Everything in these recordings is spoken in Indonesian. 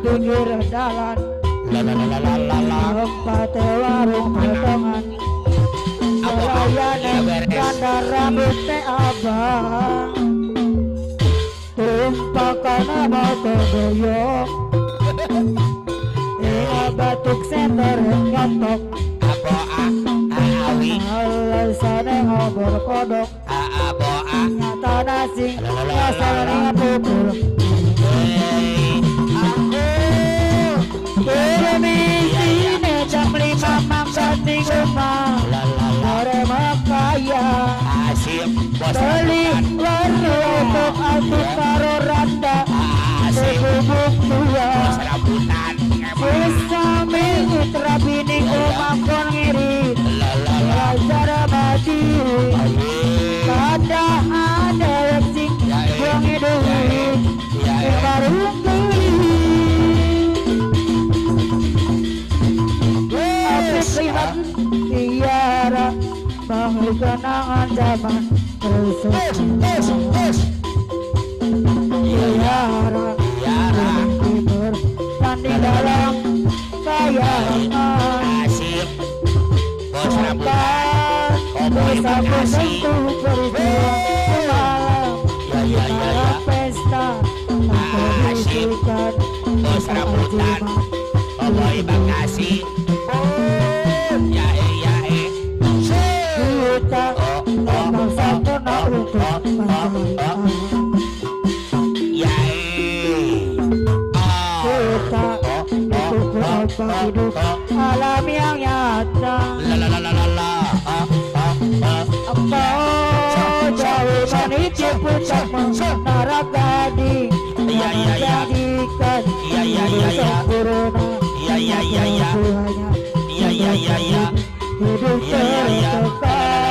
pinggir jalan tempat warung potongan pelayanan ganda rambut teh abang tumpakan mau kegoyok batuk senter nyotok alasannya ngobor kodok nyata nasi rasanya pukul permisi jam 5 mangkat di rumah sore makaya beli warna untuk aku karo randa sebubuk tua bisa minggu terabini omam kon ngiri belajar mati kada ada leksik yang hidup kemarung geli abis lihat tiara bahwa kenangan zaman terus tiara timur dan di dalam kayangan Asip bos rambutan bisa bersentuh berjuang malam pesta Asip bos rambutan Boy Bekasi kita memang sempurna untuk menjalankan kita dipukul apa hidup alam yang nyata apa jauh manis puncak menara gading menjadikan hidup sempurna hidup tertekan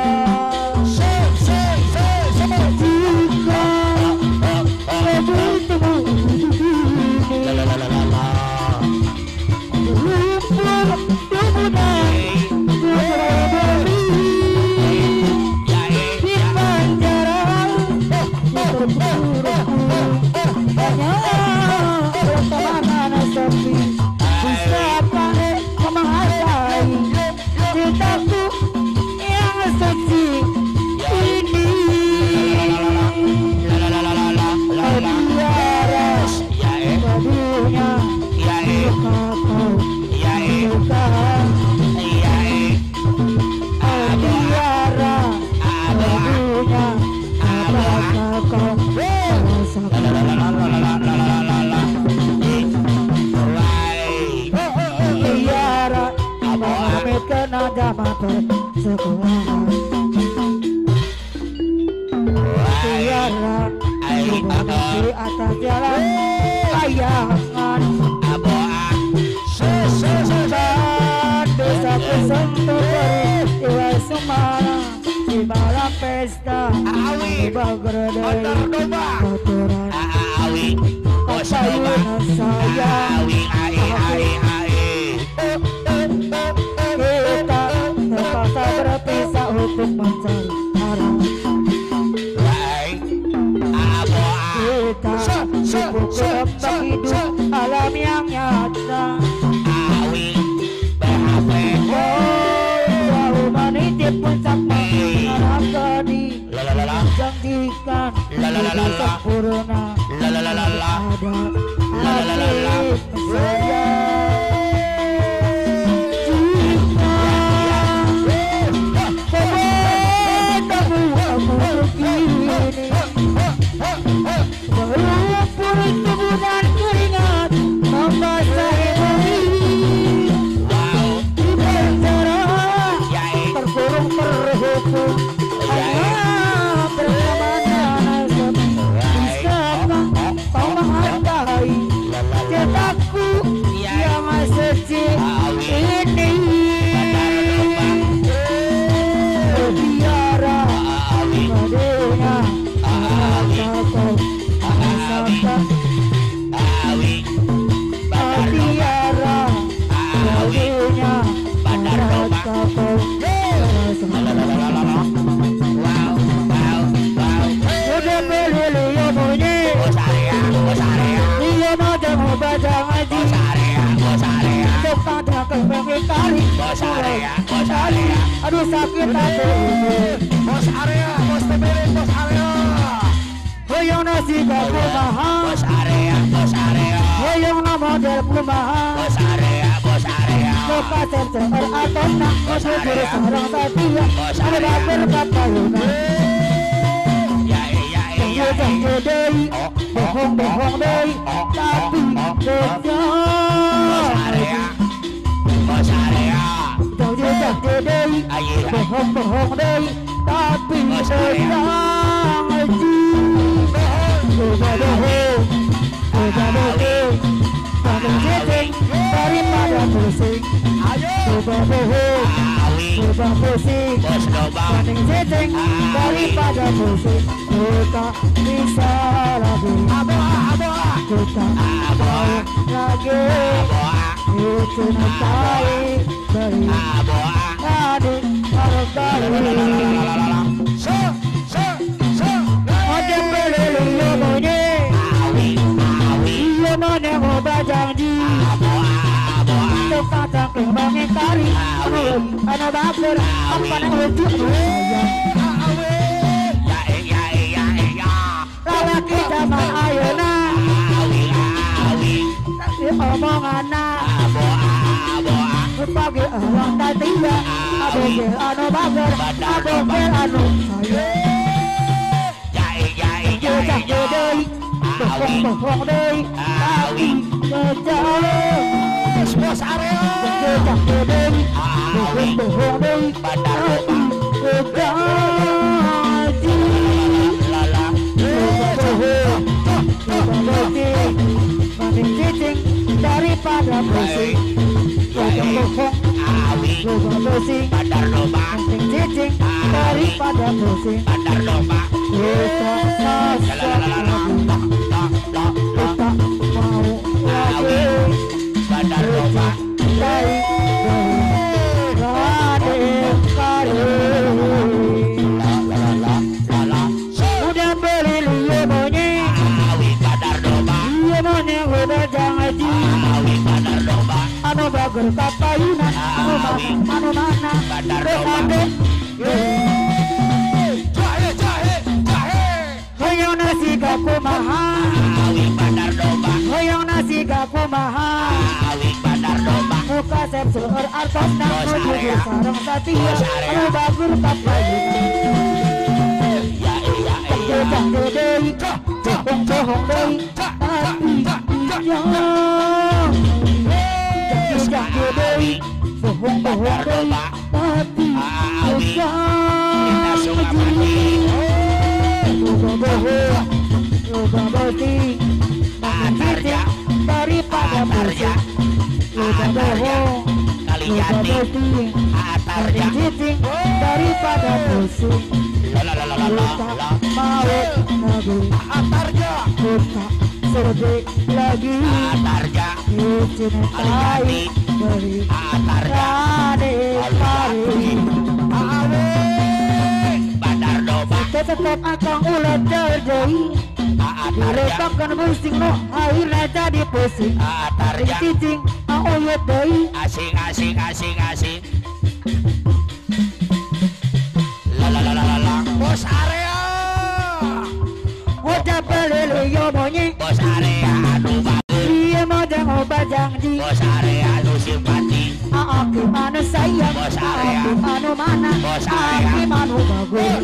sekolah tiara di atas jalan kayangan dan desa kesentuh peristiwa Semarang di malam pesta di Bagredai kotoran kapayunan saya terpaksa berpisah untuk mencari arah kita dipukul ombak hidup alam yang nyata jauh menitip puncak mengarah gadi janjikan hidup sempurna ada hati saya walaupun kebunan keringat membasahi bumi di penjara terkurung terhukum hanya bersama nasib bisakah kau menghargai cetakku yang suci ini biara padanya tiara baginya bandar udah beli bunyi dia mau jamu bajang pada kembali bos area, bos area, aduh sakit hati bos area, bos TBD, bos area. hoyong nasi gaku mahal bos area, bos area, hoyong nama del mahal bos area, bos area, luka tercecer atau nak masuk diri sarang satia ada bakal kapayuna jangan dei bohong dei tapi bos area, bos area, jangan dei bohong dei tapi daripada pusing coba pusing bos lobang, daripada pusing kita bisa lagi kita lagi itu nanti dari tadi harus ada peluru bunyi iya mana mau janji kata kembangin kari anak bakar apa yang wujud lala kita mah ayona omongan pagi orang tadi ya aboge anu bakar aboge anu saya jadi bohong deh tapi kejauh Bos area. bohong deh tapi kejauh daripada pusing pusing daripada pusing udah beli liya bunyi iya bunyi udah jangan ji anu bager kapayunan anu mana berade hoyong nasi gaku mahal hoyong nasi gaku mahal muka sepsur artos nak menuju sarang satia anu bager kapayunan jangan dei bohong dei tapi jangan dei bohong dei tapi daripada pusing daripada pusing mau lagi kita sedih lagi cintai dari tetap akan ulat terjadi diletakkan pusing no akhirnya jadi pusing cicing oyot deh asing Bos area. udah beli liya bunyi bos area anu bagus, iya mau jangan janji bos area anu simpati, aku mana sayang aku mana mana aku mana bagus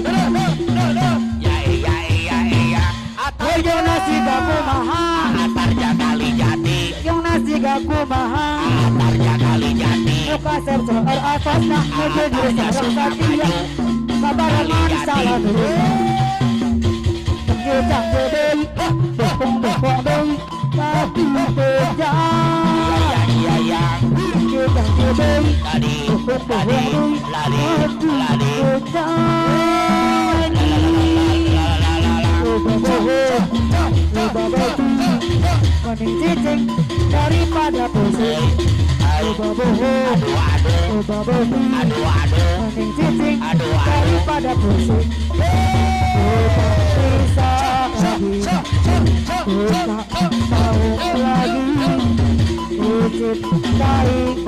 iya hoyong nasi gaku mahal atarja kali jati, yang nasi gaku mahal atarja kali jati, muka sepsur atas nak menuju sarang satia kabarangan salah dulu jangan deh bohong deh tapi kejauh iya jangan deh lari mending cicing daripada pusing mending cicing daripada pusing bisa lagi kita mau lagi cintai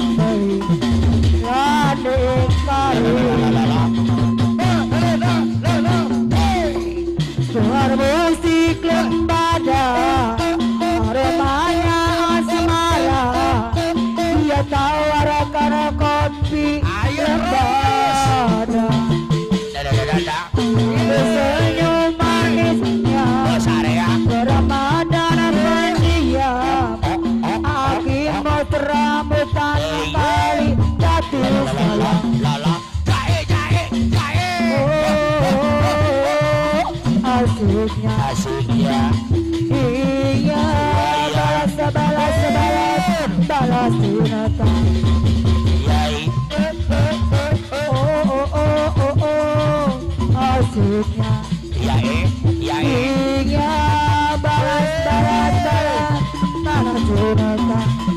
Sinata. Yai Asiknya Yai Iya balas Tanah Sinata.